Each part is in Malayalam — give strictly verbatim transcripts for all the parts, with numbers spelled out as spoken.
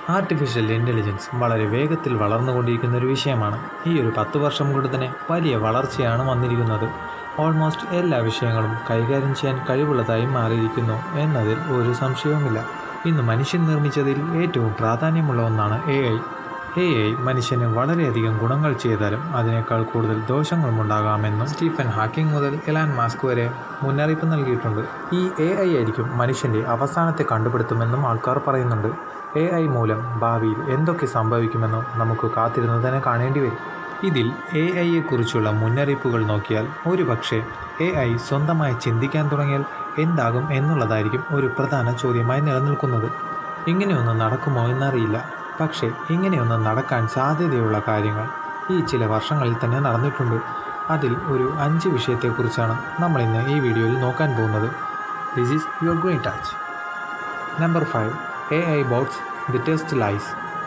ആർട്ടിഫിഷ്യൽ ഇൻ്റലിജൻസ് വളരെ വേഗത്തിൽ വളർന്നുകൊണ്ടിരിക്കുന്ന ഒരു വിഷയമാണ്. ഈ ഒരു പത്ത് വർഷം കൊണ്ട് തന്നെ വലിയ വളർച്ചയാണ് വന്നിരിക്കുന്നത്. ഓൾമോസ്റ്റ് എല്ലാ വിഷയങ്ങളും കൈകാര്യം ചെയ്യാൻ കഴിവുള്ളതായി മാറിയിരിക്കുന്നു എന്നതിൽ ഒരു സംശയവുമില്ല. ഇന്ന് മനുഷ്യൻ നിർമ്മിച്ചതിൽ ഏറ്റവും പ്രാധാന്യമുള്ള ഒന്നാണ് എ ഐ. എ ഐ മനുഷ്യന് വളരെയധികം ഗുണങ്ങൾ ചെയ്താലും അതിനേക്കാൾ കൂടുതൽ ദോഷങ്ങളും ഉണ്ടാകാമെന്നും സ്റ്റീഫൻ ഹാക്കിംഗ് മുതൽ എലാൻ മാസ്ക് വരെ മുന്നറിയിപ്പ് നൽകിയിട്ടുണ്ട്. ഈ എ ഐ ആയിരിക്കും മനുഷ്യൻ്റെ അവസാനത്തെ കണ്ടുപിടുത്തമെന്നും ആൾക്കാർ പറയുന്നുണ്ട്. എ ഐ മൂലം ഭാവിയിൽ എന്തൊക്കെ സംഭവിക്കുമെന്നോ നമുക്ക് കാത്തിരുന്ന് തന്നെ കാണേണ്ടി വരും. ഇതിൽ എ ഐയെക്കുറിച്ചുള്ള മുന്നറിയിപ്പുകൾ നോക്കിയാൽ ഒരു പക്ഷേ എ ഐ സ്വന്തമായി ചിന്തിക്കാൻ തുടങ്ങിയാൽ എന്താകും എന്നുള്ളതായിരിക്കും ഒരു പ്രധാന ചോദ്യമായി നിലനിൽക്കുന്നത്. ഇങ്ങനെയൊന്നും നടക്കുമോ എന്നറിയില്ല. പക്ഷേ ഇങ്ങനെയൊന്നും നടക്കാൻ സാധ്യതയുള്ള കാര്യങ്ങൾ ഈ ചില വർഷങ്ങളിൽ തന്നെ നടന്നിട്ടുണ്ട്. അതിൽ ഒരു അഞ്ച് വിഷയത്തെക്കുറിച്ചാണ് നമ്മൾ ഇന്ന് ഈ വീഡിയോയിൽ നോക്കാൻ പോകുന്നത്. This is your green touch. Number five, A I bots the test lies.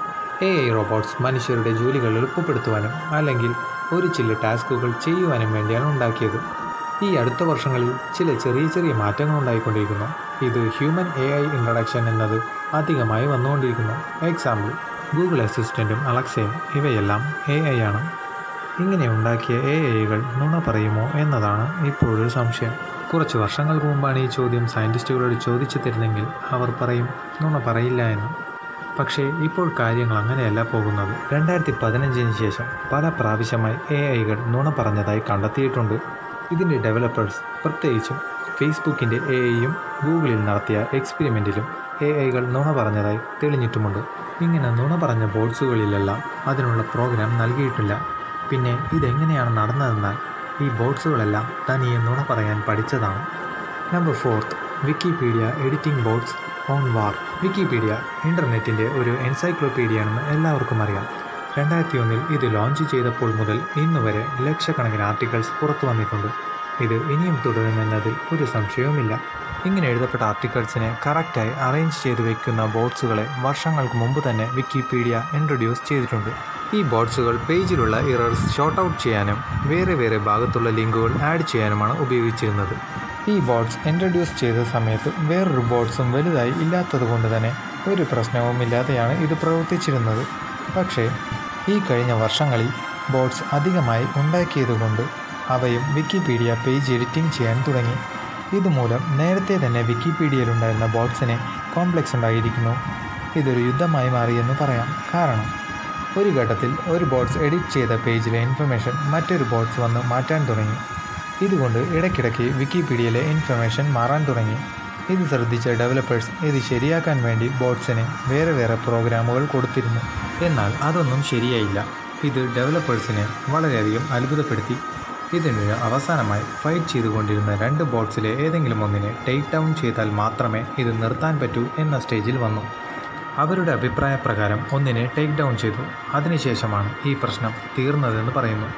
A I robots മനുഷ്യരുടെ ജോലികൾ എളുപ്പപ്പെടുത്തുവാനും അല്ലെങ്കിൽ ഒരു ചില ടാസ്കുകൾ ചെയ്യുവാനും വേണ്ടിയാണ് ഉണ്ടാക്കിയത്. ഈ അടുത്ത വർഷങ്ങളിൽ ചില ചെറിയ ചെറിയ മാറ്റങ്ങൾ ഉണ്ടായിക്കൊണ്ടിരിക്കുന്നു. ഇത് ഹ്യൂമൻ എ ഐ ഇൻട്രഡക്ഷൻ എന്നത് അധികമായി വന്നുകൊണ്ടിരിക്കുന്നു. എക്സാമ്പിൾ, ഗൂഗിൾ അസിസ്റ്റൻറ്റും അലക്സയും ഇവയെല്ലാം എ ഐ ആണ്. ഇങ്ങനെ ഉണ്ടാക്കിയ എ ഐകൾ നുണ പറയുമോ എന്നതാണ് ഇപ്പോഴൊരു സംശയം. കുറച്ച് വർഷങ്ങൾക്ക് മുമ്പാണ് ഈ ചോദ്യം സയൻറ്റിസ്റ്റുകളോട് ചോദിച്ചു തരുന്നെങ്കിൽ അവർ പറയും നുണ പറയില്ല എന്ന്. പക്ഷേ ഇപ്പോൾ കാര്യങ്ങൾ അങ്ങനെയല്ല പോകുന്നത്. രണ്ടായിരത്തി പതിനഞ്ചിന് ശേഷം പല പ്രാവശ്യമായി എ ഐകൾ നുണ പറഞ്ഞതായി കണ്ടെത്തിയിട്ടുണ്ട്. ഇതിൻ്റെ ഡെവലപ്പേഴ്സ്, പ്രത്യേകിച്ചും ഫേസ്ബുക്കിൻ്റെ എ ഐയും ഗൂഗിളിൽ നടത്തിയ എക്സ്പെരിമെൻറ്റിലും എ ഐകൾ നുണ പറഞ്ഞതായി തെളിഞ്ഞിട്ടുമുണ്ട്. ഇങ്ങനെ നുണ പറഞ്ഞ ബോട്ട്സുകളിലെല്ലാം അതിനുള്ള പ്രോഗ്രാം നൽകിയിട്ടില്ല. പിന്നെ ഇതെങ്ങനെയാണ് നടന്നതെന്നാൽ ഈ ബോട്ട്സുകളെല്ലാം തനിയെ നുണ പറയാൻ പഠിച്ചതാണ്. Number fourth, Wikipedia editing bots on war. Wikipedia ഇൻ്റർനെറ്റിൻ്റെ ഒരു എൻസൈക്ലോപീഡിയയാണെന്ന് എല്ലാവർക്കും അറിയാം. രണ്ടായിരത്തി ഒന്നിൽ ഇത് ലോഞ്ച് ചെയ്തപ്പോൾ മുതൽ ഇന്നുവരെ ലക്ഷക്കണക്കിന് ആർട്ടിക്കിൾസ് പുറത്തു വന്നിട്ടുണ്ട്. ഇത് ഇനിയും തുടരുമെന്നതിൽ ഒരു സംശയവുമില്ല. ഇങ്ങനെ എഴുതപ്പെട്ട ആർട്ടിക്കിൾസിനെ കറക്റ്റായി അറേഞ്ച് ചെയ്തു വയ്ക്കുന്ന ബോട്ട്സുകളെ വർഷങ്ങൾക്ക് മുമ്പ് തന്നെ വിക്കിപീഡിയ ഇൻട്രൊഡ്യൂസ് ചെയ്തിട്ടുണ്ട്. ഈ ബോട്ട്സുകൾ പേജിലുള്ള ഇറർസ് ഷോർട്ട് ഔട്ട് ചെയ്യാനും വേറെ വേറെ ഭാഗത്തുള്ള ലിങ്കുകൾ ആഡ് ചെയ്യാനുമാണ് ഉപയോഗിച്ചിരുന്നത്. ഈ ബോട്ട്സ് ഇൻട്രൊഡ്യൂസ് ചെയ്ത സമയത്ത് വേറൊരു ബോട്ട്സും വലുതായി ഇല്ലാത്തത് കൊണ്ട് തന്നെ ഒരു പ്രശ്നവുമില്ലാതെയാണ് ഇത് പ്രവർത്തിച്ചിരുന്നത്. പക്ഷേ ഈ കഴിഞ്ഞ വർഷങ്ങളിൽ ബോട്ട്സ് അധികമായി ഉണ്ടാക്കിയതുകൊണ്ട് അവയും വിക്കിപീഡിയ പേജ് എഡിറ്റിംഗ് ചെയ്യാൻ തുടങ്ങി. ഇതുമൂലം നേരത്തെ തന്നെ വിക്കിപീഡിയയിലുണ്ടായിരുന്ന ബോട്ട്സിന് കോംപ്ലക്സ് ഉണ്ടായിരിക്കുന്നു. ഇതൊരു യുദ്ധമായി മാറിയെന്ന് പറയാം. കാരണം ഒരു ഘട്ടത്തിൽ ഒരു ബോട്ട്സ് എഡിറ്റ് ചെയ്ത പേജിലെ ഇൻഫർമേഷൻ മറ്റൊരു ബോട്ട്സ് വന്ന് മാറ്റാൻ തുടങ്ങി. ഇതുകൊണ്ട് ഇടയ്ക്കിടയ്ക്ക് വിക്കിപീഡിയയിലെ ഇൻഫർമേഷൻ മാറാൻ തുടങ്ങി. ഇത് ശ്രദ്ധിച്ച ഡെവലപ്പേഴ്സ് ഇത് ശരിയാക്കാൻ വേണ്ടി ബോട്ട്സിന് വേറെ വേറെ പ്രോഗ്രാമുകൾ കൊടുത്തിരുന്നു. എന്നാൽ അതൊന്നും ശരിയായില്ല. ഇത് ഡെവലപ്പേഴ്സിനെ വളരെയധികം അത്ഭുതപ്പെടുത്തി. ഇതിന് അവസാനമായി ഫൈറ്റ് ചെയ്തുകൊണ്ടിരുന്ന രണ്ട് ബോട്ട്സിലെ ഏതെങ്കിലും ഒന്നിനെ ടേക്ക് ഡൗൺ ചെയ്താൽ മാത്രമേ ഇത് നിർത്താൻ പറ്റൂ എന്ന സ്റ്റേജിൽ വന്നു. അവരുടെ അഭിപ്രായ പ്രകാരം ഒന്നിനെ ടേക്ക് ഡൗൺ ചെയ്തു. അതിനുശേഷമാണ് ഈ പ്രശ്നം തീർന്നതെന്ന് പറയുന്നു.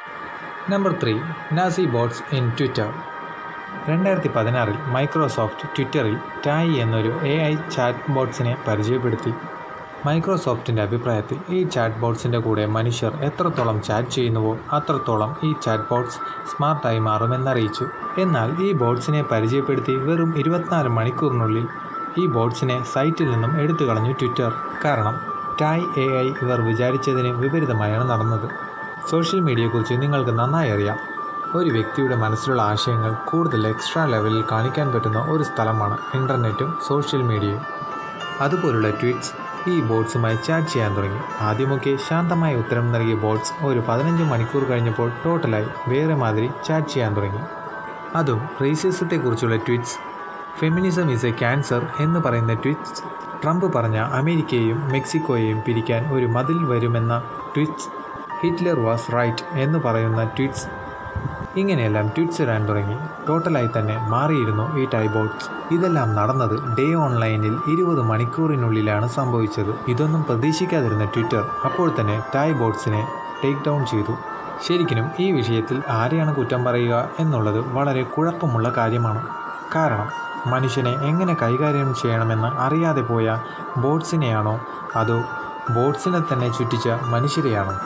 Number three, Nazi bots in Twitter. രണ്ടായിരത്തി പതിനാറിൽ മൈക്രോസോഫ്റ്റ് ട്വിറ്ററിൽ ടായി എന്നൊരു എ ഐ ചാറ്റ് ബോട്ട്സിനെ പരിചയപ്പെടുത്തി. മൈക്രോസോഫ്റ്റിൻ്റെ അഭിപ്രായത്തിൽ ഈ ചാറ്റ് ബോട്ട്സിൻ്റെ കൂടെ മനുഷ്യർ എത്രത്തോളം ചാറ്റ് ചെയ്യുന്നുവോ അത്രത്തോളം ഈ ചാറ്റ് ബോട്ട്സ് സ്മാർട്ടായി മാറുമെന്നറിയിച്ചു. എന്നാൽ ഈ ബോട്ട്സിനെ പരിചയപ്പെടുത്തി വെറും ഇരുപത്തിനാല് മണിക്കൂറിനുള്ളിൽ ഈ ബോട്ട്സിനെ സൈറ്റിൽ നിന്നും എടുത്തു കളഞ്ഞു ട്വിറ്റർ. കാരണം ടായ് എ ഐ ഇവർ വിചാരിച്ചതിന് വിപരീതമായാണ് നടന്നത്. സോഷ്യൽ മീഡിയയെക്കുറിച്ച് നിങ്ങൾക്ക് നന്നായി അറിയാം. ഒരു വ്യക്തിയുടെ മനസ്സിലുള്ള ആശയങ്ങൾ കൂടുതൽ എക്സ്ട്രാ ലെവലിൽ കാണിക്കാൻ പറ്റുന്ന ഒരു സ്ഥലമാണ് ഇൻ്റർനെറ്റും സോഷ്യൽ മീഡിയയും. അതുപോലുള്ള ട്വീറ്റ്സ് ഈ ബോട്ട്സുമായി ചാറ്റ് ചെയ്യാൻ തുടങ്ങി. ആദ്യമൊക്കെ ശാന്തമായ ഉത്തരം നൽകിയ ബോട്ട്സ് ഒരു പതിനഞ്ച് മണിക്കൂർ കഴിഞ്ഞപ്പോൾ ടോട്ടലായി വേറെ മാതിരി ചാറ്റ് ചെയ്യാൻ തുടങ്ങി. അതും റേസിസത്തെക്കുറിച്ചുള്ള tweets, feminism is a cancer എന്ന് പറയുന്ന ട്വീറ്റ്സ്, ട്രംപ് പറഞ്ഞ അമേരിക്കയെയും മെക്സിക്കോയെയും പിരിക്കാൻ ഒരു മതിൽ വരുമെന്ന ട്വീറ്റ്സ്, ഹിറ്റ്ലർ വാസ് റൈറ്റ് എന്ന് പറയുന്ന ട്വീറ്റ്സ്, ഇങ്ങനെയെല്ലാം ട്വീറ്റ്സ് ഇടാൻ തുടങ്ങി. ടോട്ടലായി തന്നെ മാറിയിരുന്നു ഈ ടൈ ബോട്ട്സ്. ഇതെല്ലാം നടന്നത് ഡേ ഓൺലൈനിൽ ഇരുപത് മണിക്കൂറിനുള്ളിലാണ് സംഭവിച്ചത്. ഇതൊന്നും പ്രതീക്ഷിക്കാതിരുന്ന ട്വിറ്റർ അപ്പോൾ തന്നെ ടൈ ബോട്ട്സിനെ ടേക്ക് ഡൗൺ ചെയ്തു. ശരിക്കും ഈ വിഷയത്തിൽ ആരെയാണ് കുറ്റം പറയുക എന്നുള്ളത് വളരെ കുഴപ്പമുള്ള കാര്യമാണ്. കാരണം മനുഷ്യനെ എങ്ങനെ കൈകാര്യം ചെയ്യണമെന്ന് അറിയാതെ പോയ ബോട്ട്സിനെയാണോ അതോ ബോട്ട്സിനെ തന്നെ ചുറ്റിച്ച മനുഷ്യരെയാണോ?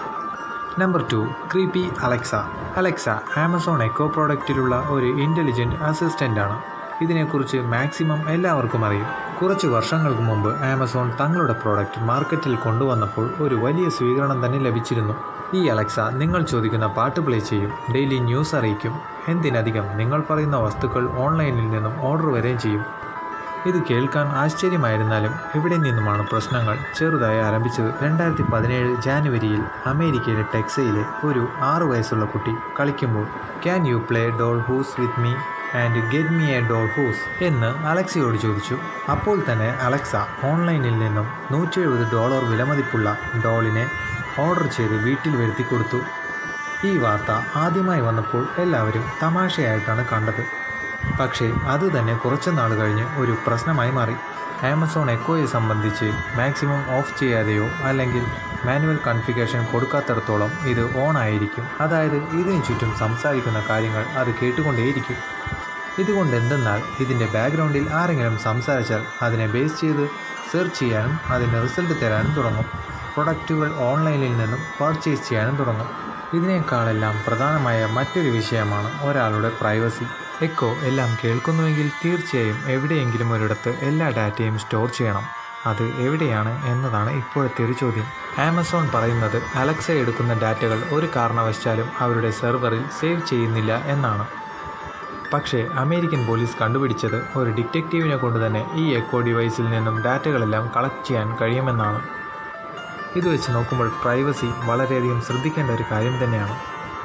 Number two, creepy Alexa. Alexa Amazon Echo പ്രോഡക്റ്റിലുള്ള ഒരു ഇൻ്റലിജൻറ്റ് അസിസ്റ്റൻ്റാണ്. ഇതിനെക്കുറിച്ച് മാക്സിമം എല്ലാവർക്കും അറിയും. കുറച്ച് വർഷങ്ങൾക്ക് മുമ്പ് ആമസോൺ തങ്ങളുടെ പ്രോഡക്റ്റ് മാർക്കറ്റിൽ കൊണ്ടുവന്നപ്പോൾ ഒരു വലിയ സ്വീകരണം തന്നെ ലഭിച്ചിരുന്നു. ഈ അലക്സ നിങ്ങൾ ചോദിക്കുന്ന പാട്ട് പ്ലേ ചെയ്യും, ഡെയിലി ന്യൂസ് അറിയിക്കും, എന്തിനധികം നിങ്ങൾ പറയുന്ന വസ്തുക്കൾ ഓൺലൈനിൽ നിന്നും ഓർഡർ വരെയും ചെയ്യും. ഇത് കേൾക്കാൻ ആശ്ചര്യമായിരുന്നാലും ഇവിടെ നിന്നുമാണ് പ്രശ്നങ്ങൾ ചെറുതായി ആരംഭിച്ചത്. രണ്ടായിരത്തി പതിനേഴ് ജാനുവരിയിൽ അമേരിക്കയിലെ ടെക്സയിലെ ഒരു ആറു വയസ്സുള്ള കുട്ടി കളിക്കുമ്പോൾ can you play doll house with me and get me a doll house എന്ന് അലക്സയോട് ചോദിച്ചു. അപ്പോൾ തന്നെ അലക്സ ഓൺലൈനിൽ നിന്നും നൂറ്റി എഴുപത് ഡോളർ വിലമതിപ്പുള്ള ഡോളിനെ ഓർഡർ ചെയ്ത് വീട്ടിൽ വരുത്തി കൊടുത്തു. ഈ വാർത്ത ആദ്യമായി വന്നപ്പോൾ എല്ലാവരും തമാശയായിട്ടാണ് കണ്ടത്. പക്ഷേ അതുതന്നെ കുറച്ച് നാൾ കഴിഞ്ഞ് ഒരു പ്രശ്നമായി മാറി. ആമസോൺ എക്കോയെ സംബന്ധിച്ച് മാക്സിമം ഓഫ് ചെയ്യാതെയോ അല്ലെങ്കിൽ മാനുവൽ കൺഫിഗറേഷൻ കൊടുക്കാത്തിടത്തോളം ഇത് ഓൺ ആയിരിക്കും. അതായത് ഇതിനു ചുറ്റും സംസാരിക്കുന്ന കാര്യങ്ങൾ അത് കേട്ടുകൊണ്ടേയിരിക്കും. ഇതുകൊണ്ട് എന്തെന്നാൽ ഇതിൻ്റെ ബാക്ക്ഗ്രൗണ്ടിൽ ആരെങ്കിലും സംസാരിച്ചാൽ അതിനെ ബേസ് ചെയ്ത് സെർച്ച് ചെയ്യാനും അതിന് റിസൾട്ട് തരാനും തുടങ്ങും. പ്രൊഡക്റ്റുകൾ ഓൺലൈനിൽ നിന്നും പർച്ചേസ് ചെയ്യാനും തുടങ്ങും. ഇതിനേക്കാളെല്ലാം പ്രധാനമായ മറ്റൊരു വിഷയമാണ് ഒരാളുടെ പ്രൈവസി. എക്കോ എല്ലാം കേൾക്കുന്നുവെങ്കിൽ തീർച്ചയായും എവിടെയെങ്കിലും ഒരിടത്ത് എല്ലാ ഡാറ്റയും സ്റ്റോർ ചെയ്യണം. അത് എവിടെയാണ് എന്നതാണ് ഇപ്പോഴത്തെ ഒരു ചോദ്യം. ആമസോൺ പറയുന്നത് അലക്സ എടുക്കുന്ന ഡാറ്റകൾ ഒരു കാരണവശാലും അവരുടെ സെർവറിൽ സേവ് ചെയ്യുന്നില്ല എന്നാണ്. പക്ഷേ അമേരിക്കൻ പോലീസ് കണ്ടുപിടിച്ചത് ഒരു ഡിറ്റക്റ്റീവിനെ കൊണ്ട് തന്നെ ഈ എക്കോ ഡിവൈസിൽ നിന്നും ഡാറ്റകളെല്ലാം കളക്ട് ചെയ്യാൻ കഴിയുമെന്നാണ്. ഇത് വെച്ച് നോക്കുമ്പോൾ പ്രൈവസി വളരെയധികം ശ്രദ്ധിക്കേണ്ട ഒരു കാര്യം തന്നെയാണ്.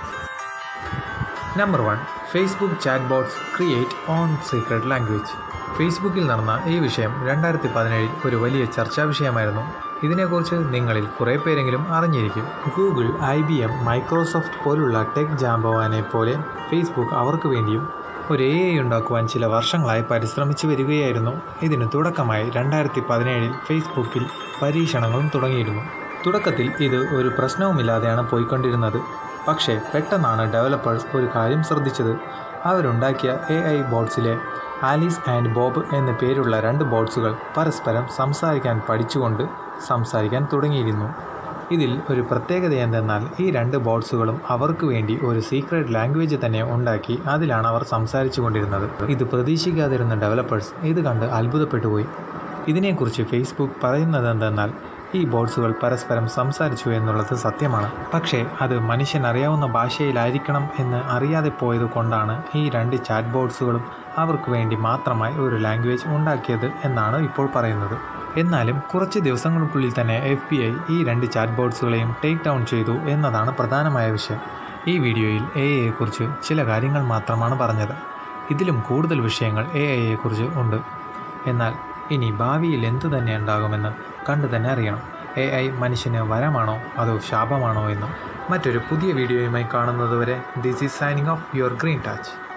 Number one, Facebook chat bots create on secret language. ഫേസ്ബുക്കിൽ നടന്ന ഈ വിഷയം രണ്ടായിരത്തി പതിനേഴിൽ ഒരു വലിയ ചർച്ചാ വിഷയമായിരുന്നു. ഇതിനെക്കുറിച്ച് നിങ്ങളിൽ കുറേ പേരെങ്കിലും അറിഞ്ഞിരിക്കും. Google, I B M, Microsoft പോലുള്ള ടെക് ജാമ്പവാനെ പോലെ ഫേസ്ബുക്ക് അവർക്ക് വേണ്ടിയും ഒരു എ ഐ ഉണ്ടാക്കുവാൻ ചില വർഷങ്ങളായി പരിശ്രമിച്ചു വരികയായിരുന്നു. ഇതിന് തുടക്കമായി രണ്ടായിരത്തി പതിനേഴിൽ ഫേസ്ബുക്കിൽ പരീക്ഷണങ്ങളും തുടങ്ങിയിരുന്നു. തുടക്കത്തിൽ ഇത് ഒരു പ്രശ്നവുമില്ലാതെയാണ് പോയിക്കൊണ്ടിരുന്നത്. പക്ഷേ പെട്ടെന്നാണ് ഡെവലപ്പേഴ്സ് ഒരു കാര്യം ശ്രദ്ധിച്ചത്. അവരുണ്ടാക്കിയ എ ഐ ബോട്ട്സിലെ ആലീസ് ആൻഡ് ബോബ് എന്ന പേരുള്ള രണ്ട് ബോട്ട്സുകൾ പരസ്പരം സംസാരിക്കാൻ പഠിച്ചുകൊണ്ട് സംസാരിക്കാൻ തുടങ്ങിയിരുന്നു. ഇതിൽ ഒരു പ്രത്യേകത എന്തെന്നാൽ ഈ രണ്ട് ബോട്ട്സുകളും അവർക്ക് വേണ്ടി ഒരു സീക്രട്ട് ലാംഗ്വേജ് തന്നെ ഉണ്ടാക്കി അതിലാണ് അവർ സംസാരിച്ചു കൊണ്ടിരുന്നത്. ഇത് പ്രതീക്ഷിക്കാതിരുന്ന ഡെവലപ്പേഴ്സ് ഇത് കണ്ട് അത്ഭുതപ്പെട്ടുപോയി. ഇതിനെക്കുറിച്ച് ഫേസ്ബുക്ക് പറയുന്നതെന്തെന്നാൽ ഈ ബോട്ട്സുകൾ പരസ്പരം സംസാരിച്ചു എന്നുള്ളത് സത്യമാണ്. പക്ഷേ അത് മനുഷ്യൻ അറിയാവുന്ന ഭാഷയിലായിരിക്കണം എന്ന് അറിയാതെ പോയത് കൊണ്ടാണ് ഈ രണ്ട് ചാറ്റ് ബോട്ട്സുകളും അവർക്ക് വേണ്ടി മാത്രമായി ഒരു ലാംഗ്വേജ് ഉണ്ടാക്കിയത് എന്നാണ് ഇപ്പോൾ പറയുന്നത്. എന്നാലും കുറച്ച് ദിവസങ്ങൾക്കുള്ളിൽ തന്നെ എഫ് ബി ഐ ഈ രണ്ട് ചാറ്റ് ബോട്ട്സുകളെയും ടേക്ക് ഡൗൺ ചെയ്തു എന്നതാണ് പ്രധാനമായ വിഷയം. ഈ വീഡിയോയിൽ എ ഐയെക്കുറിച്ച് ചില കാര്യങ്ങൾ മാത്രമാണ് പറഞ്ഞത്. ഇതിലും കൂടുതൽ വിഷയങ്ങൾ എ ഐയെക്കുറിച്ച് ഉണ്ട്. എന്നാൽ ഇനി ഭാവിയിൽ എന്തു തന്നെ ഉണ്ടാകുമെന്ന് കണ്ടു തന്നെ അറിയണം. എ ഐ മനുഷ്യന് വരമാണോ അതോ ശാപമാണോ എന്ന്. മറ്റൊരു പുതിയ വീഡിയോയുമായി കാണുന്നതുവരെ this is signing off your green touch.